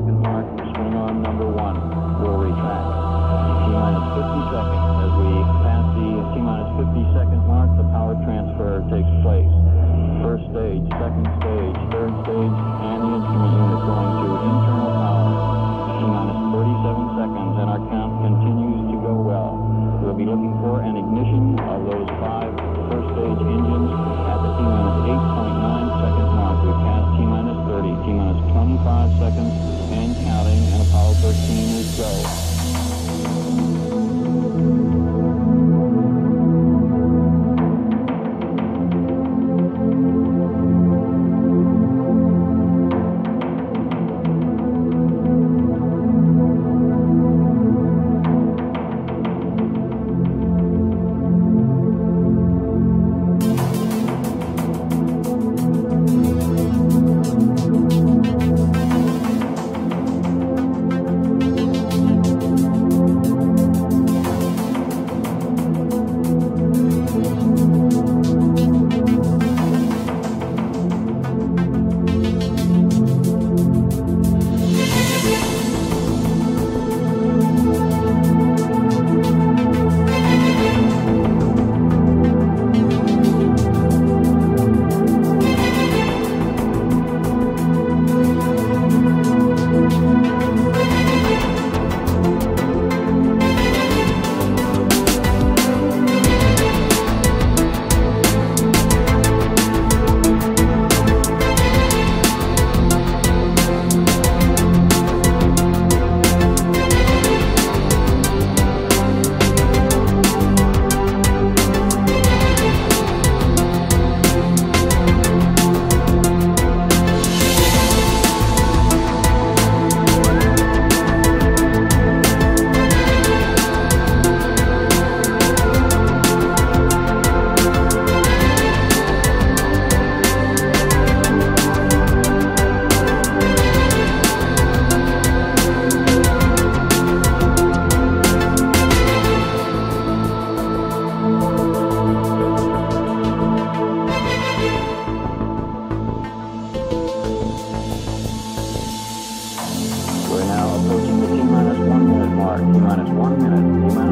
second mark, swing arm number 1 will retract. T-minus 50 seconds. As we pass the T-minus 50 second mark, the power transfer takes place. First stage, second stage, third stage, and the instrument unit going to internal power. T-minus 37 seconds, and our count continues to go well. We'll be looking for an ignition of those 5 first stage engines at the T-minus 8.9 second mark. We've passed T-minus 30, T-minus 25 seconds, and counting, and Apollo 13 is go. We're now approaching the T-minus 1 minute mark. T-minus 1 minute.